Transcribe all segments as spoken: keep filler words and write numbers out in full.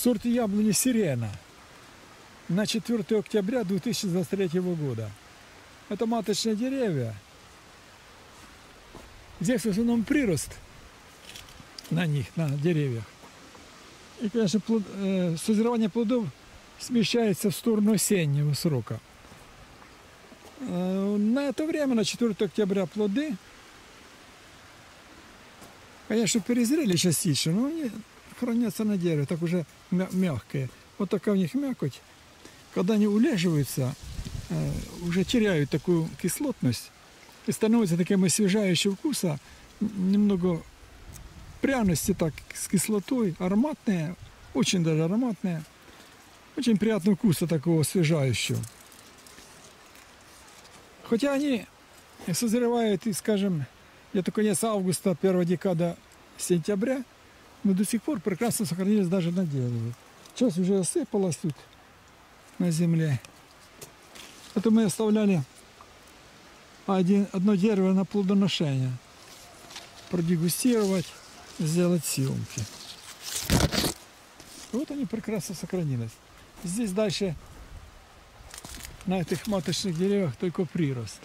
сорт яблони «Сирена» на четвёртое октября две тысячи двадцать третьего года. Это маточные деревья. Здесь в основном прирост на них, на деревьях. И, конечно, плод, э, созревание плодов смещается в сторону осеннего срока. Э, на это время, на четвёртое октября, плоды, конечно, перезрели частично, но они хранятся на дереве, так уже мягкие. Вот такая у них мякоть. Когда они улеживаются, э, уже теряют такую кислотность и становятся таким освежающего вкуса, немного пряности, так, с кислотой, ароматные, очень даже ароматные, очень приятного вкуса такого освежающего. Хотя они созревают, и, скажем, где-то конец августа, первая декада сентября, но до сих пор прекрасно сохранились даже на дереве. Сейчас уже осыпалось тут на земле. Это мы оставляли один, одно дерево на плодоношение. Продегустировать, сделать съемки. Вот они прекрасно сохранились. Здесь дальше на этих маточных деревьях только прирост.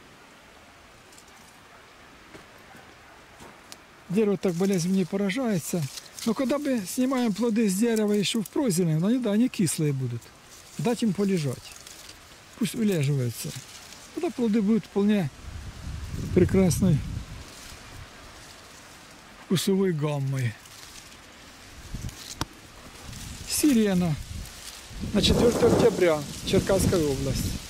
Дерево так болезнью не поражается. Но когда мы снимаем плоды с дерева еще в прозеле, они, да, они кислые будут. Дать им полежать. Пусть улеживаются. Тогда плоды будут вполне прекрасной вкусовой гаммой. «Сирена» на четвёртое октября, Черкасская область.